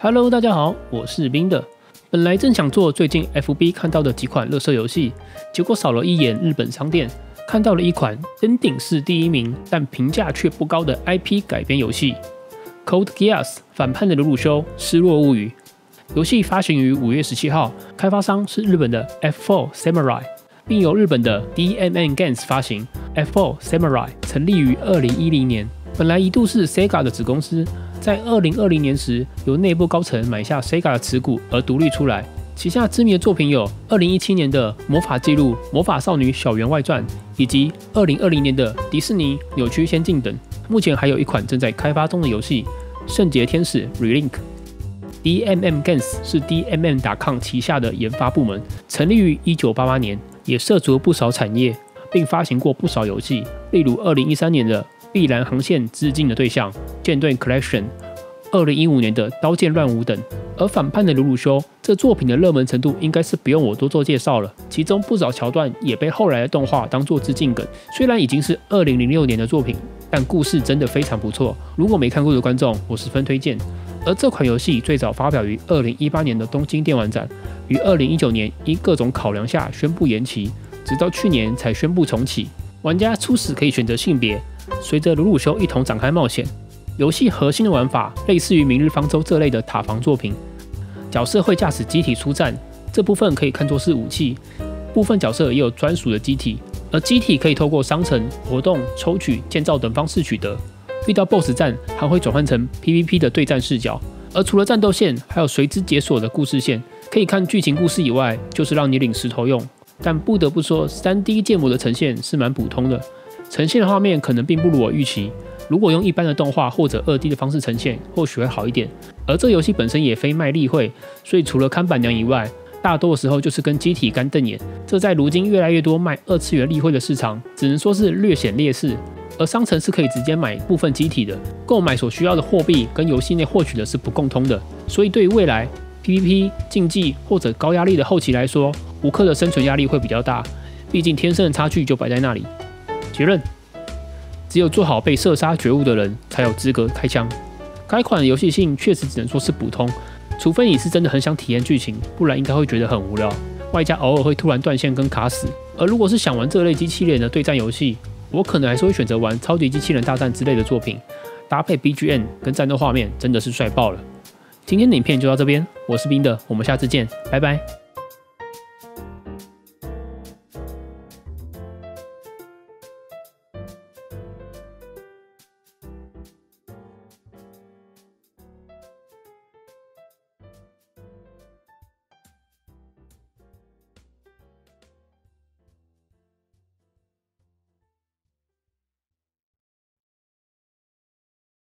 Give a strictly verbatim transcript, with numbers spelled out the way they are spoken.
Hello， 大家好，我是冰的。本来正想做最近 F B 看到的几款垃圾游戏，结果扫了一眼日本商店，看到了一款登顶是第一名，但评价却不高的 I P 改编游戏《Code Geass 反叛的鲁鲁修失落物语》。游戏发行于五月十七号，开发商是日本的 F 四 Samurai， 并由日本的 D M M Games 发行。F 四 Samurai 成立于二零一零年，本来一度是 Sega 的子公司。在二零二零年时，由内部高层买下 Sega 的持股而独立出来。旗下知名的作品有二零一七年的《魔法纪录：魔法少女小圆外传》，以及二零二零年的迪士尼《扭曲仙境》等。目前还有一款正在开发中的游戏《圣洁天使 Relink》。D M M Games 是 D M M 点 com 旗下的研发部门，成立于一九八八年，也涉足不少产业，并发行过不少游戏，例如二零一三年的《碧蓝航线致敬的对象》舰队 Collection， 二零一五年的《刀剑乱舞》等。而反叛的鲁鲁修这作品的热门程度应该是不用我多做介绍了，其中不少桥段也被后来的动画当作致敬梗。虽然已经是二零零六年的作品，但故事真的非常不错，如果没看过的观众，我十分推荐。而这款游戏最早发表于二零一八年的东京电玩展，于二零一九年因各种考量下宣布延期，直到去年才宣布重启。玩家初始可以选择性别，随着鲁鲁修一同展开冒险。游戏核心的玩法类似于《明日方舟》这类的塔防作品，角色会驾驶机体出战，这部分可以看作是武器。部分角色也有专属的机体，而机体可以透过商城、活动、抽取、建造等方式取得。遇到 B O S S 战还会转换成 P V P 的对战视角。而除了战斗线，还有随之解锁的故事线，可以看剧情故事以外，就是让你领石头用。但不得不说 三 D 建模的呈现是蛮普通的，呈现的画面可能并不如我预期。如果用一般的动画或者 二 D 的方式呈现，或许会好一点。而这游戏本身也非卖例会，所以除了看板娘以外，大多的时候就是跟机体干瞪眼。这在如今越来越多卖二次元例会的市场，只能说是略显劣势。而商城是可以直接买部分机体的，购买所需要的货币跟游戏内获取的是不共通的。所以对于未来 P V P、竞技或者高压力的后期来说，胡克的生存压力会比较大，毕竟天生的差距就摆在那里。结论：只有做好被射杀觉悟的人才有资格开枪。该款的游戏性确实只能说是普通，除非你是真的很想体验剧情，不然应该会觉得很无聊，外加偶尔会突然断线跟卡死。而如果是想玩这类机器人的对战游戏，我可能还是会选择玩超级机器人大战之类的作品，搭配 B G M 跟战斗画面真的是帅爆了。今天的影片就到这边，我是冰的，我们下次见，拜拜。